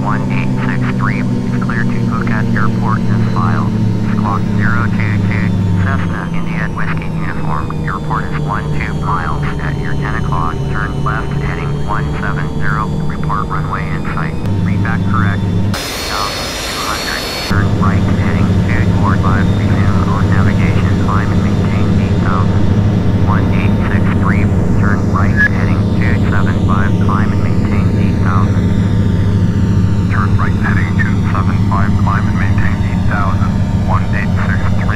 1863 is clear to Phuket Airport as filed. Squawk 022 Cessna India Whiskey Uniform. Your report is 12 miles. At your 10 o'clock, turn left heading 170. Report runway in sight. Read back correct. 2,200. Turn right heading 245. Resume on navigation. Climb and maintain 8,000. 1863. Turn right heading 275. Climb and maintain 8,000. Turn right heading 275, climb and maintain 8,000, 1863.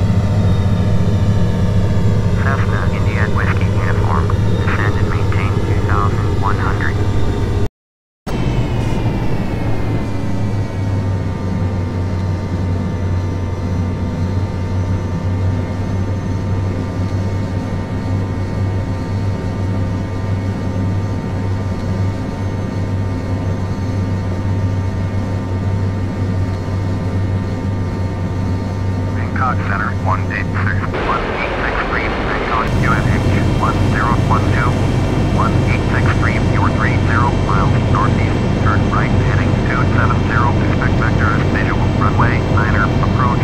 Cessna India Whiskey Uniform, descend and maintain 2,100. Center 1863, Bangkok UNH 1012, 1863, you are 30 miles northeast, turn right heading 270, expect vectors, visual, runway, niner, approach.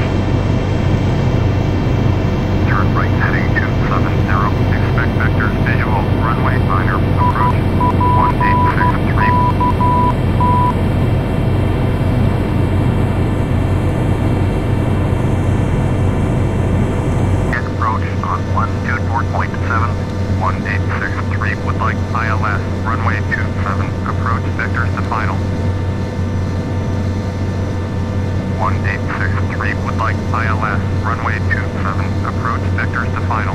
Turn right heading 270, expect vectors, visual, runway, niner, approach, 1863. On 124.7, 1863 would like ILS, runway 27, approach vectors to final. 1863 would like ILS, runway 27, approach vectors to final.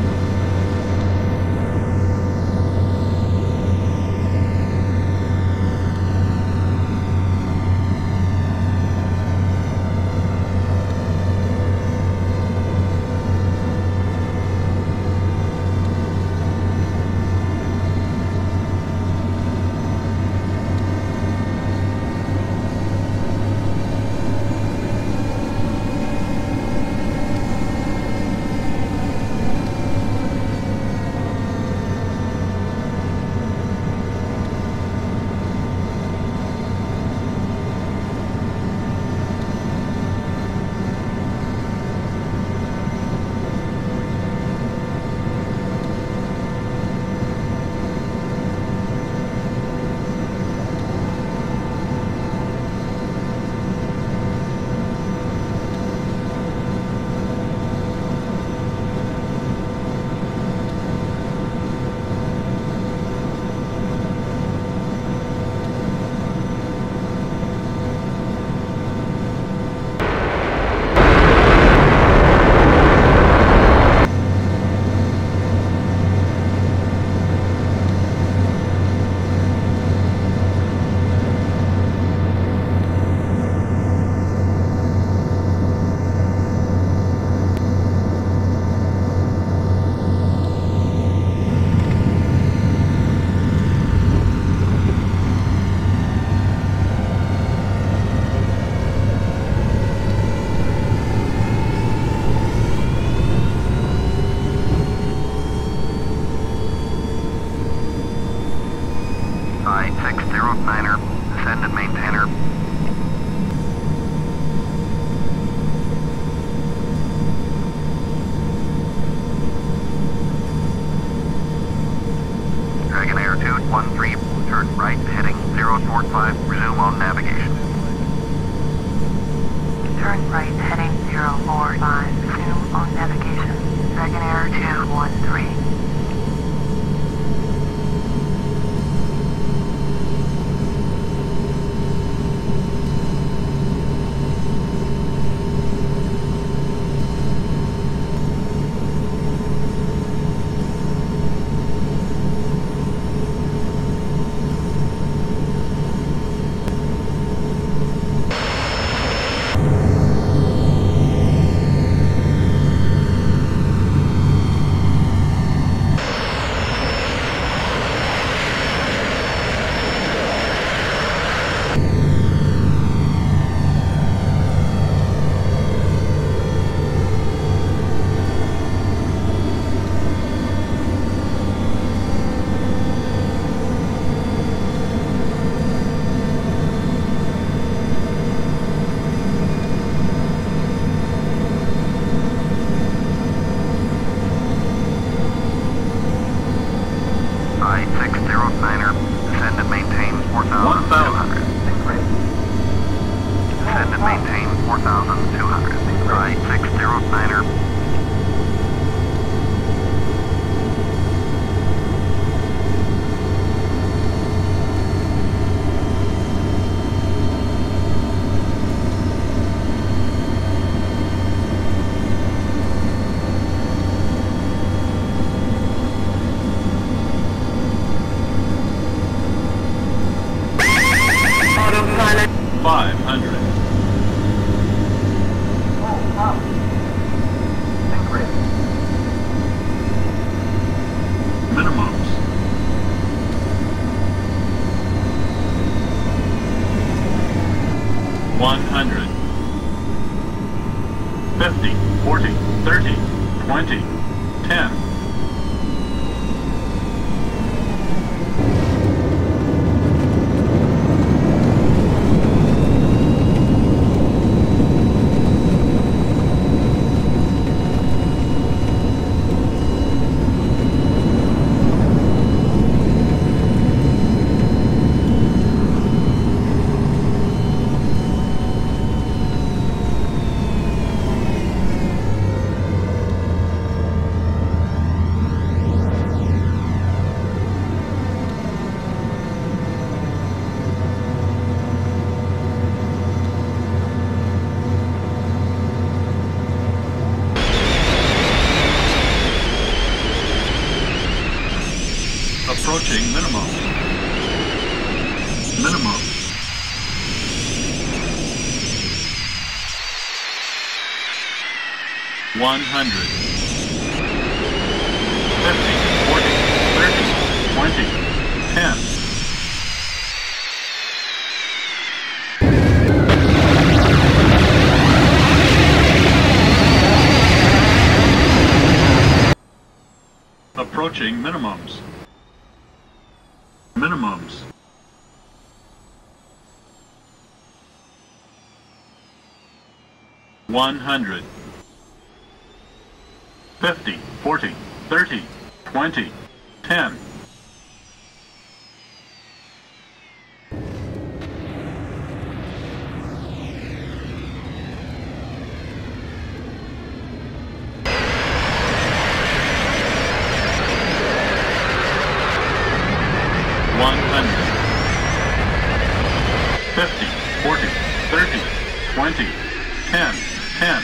I-609er, descend and maintainer. Dragon Air 213, turn right heading 045, resume on navigation. Turn right heading 045, resume on navigation. Dragon Air 213. 4,200. Right, 609er. Autopilot. 500. Minimums. 100. 50, 40, 30, 20, 10. Approaching minimum. Minimum. $100. 50, 40, 30, 20, 10. Approaching minimums. Minimums. 100. 50, 40, 30, 20, 10. $100. 50, 40, 30, 20, 10, 10.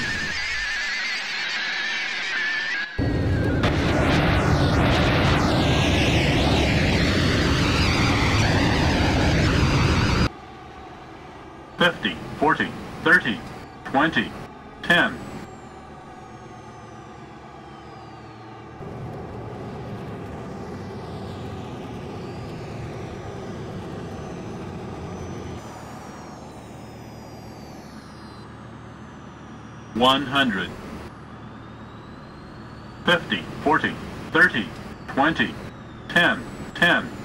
$50, 40, 30, 20, 10. $100. 50, 40, 30, 20, 10, 10.